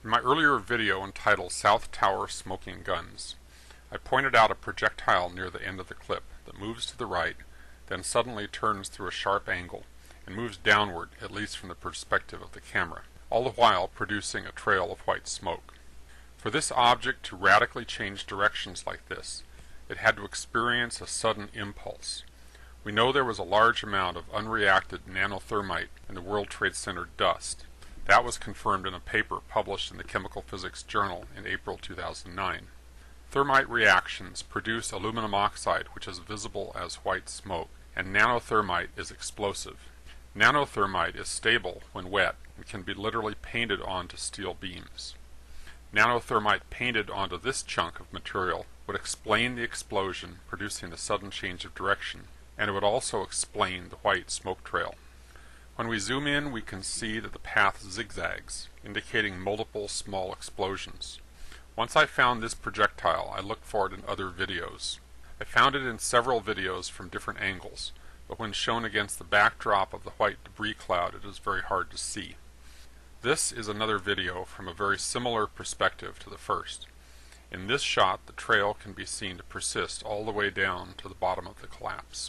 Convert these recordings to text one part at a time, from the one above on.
In my earlier video entitled South Tower Smoking Guns, I pointed out a projectile near the end of the clip that moves to the right, then suddenly turns through a sharp angle and moves downward, at least from the perspective of the camera, all the while producing a trail of white smoke. For this object to radically change directions like this, it had to experience a sudden impulse. We know there was a large amount of unreacted nanothermite in the World Trade Center dust. That was confirmed in a paper published in the Chemical Physics Journal in April 2009. Thermite reactions produce aluminum oxide, which is visible as white smoke, and nanothermite is explosive. Nanothermite is stable when wet and can be literally painted onto steel beams. Nanothermite painted onto this chunk of material would explain the explosion, producing the sudden change of direction, and it would also explain the white smoke trail. When we zoom in, we can see that the path zigzags, indicating multiple small explosions. Once I found this projectile, I looked for it in other videos. I found it in several videos from different angles, but when shown against the backdrop of the white debris cloud, it is very hard to see. This is another video from a very similar perspective to the first. In this shot, the trail can be seen to persist all the way down to the bottom of the collapse.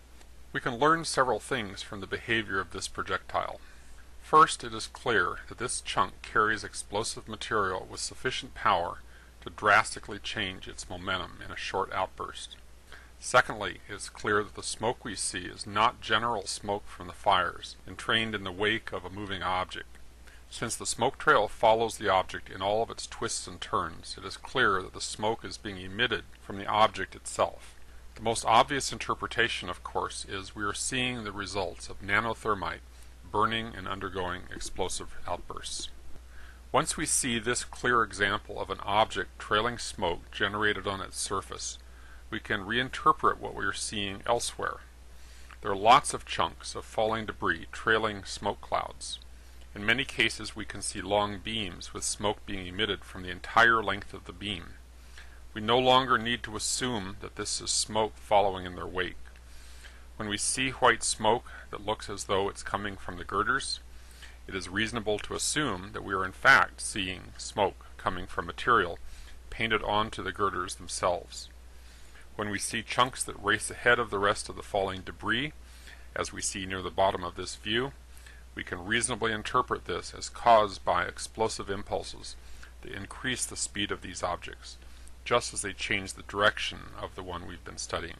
We can learn several things from the behavior of this projectile. First, it is clear that this chunk carries explosive material with sufficient power to drastically change its momentum in a short outburst. Secondly, it is clear that the smoke we see is not general smoke from the fires entrained in the wake of a moving object. Since the smoke trail follows the object in all of its twists and turns, it is clear that the smoke is being emitted from the object itself. The most obvious interpretation, of course, is we are seeing the results of nanothermite burning and undergoing explosive outbursts. Once we see this clear example of an object trailing smoke generated on its surface, we can reinterpret what we are seeing elsewhere. There are lots of chunks of falling debris trailing smoke clouds. In many cases, we can see long beams with smoke being emitted from the entire length of the beam. We no longer need to assume that this is smoke following in their wake. When we see white smoke that looks as though it's coming from the girders, it is reasonable to assume that we are in fact seeing smoke coming from material painted onto the girders themselves. When we see chunks that race ahead of the rest of the falling debris, as we see near the bottom of this view, we can reasonably interpret this as caused by explosive impulses that increase the speed of these objects, just as they change the direction of the one we've been studying.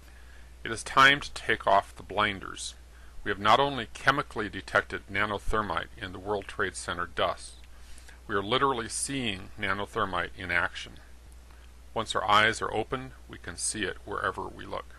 It is time to take off the blinders. We have not only chemically detected nanothermite in the World Trade Center dust, we are literally seeing nanothermite in action. Once our eyes are opened, we can see it wherever we look.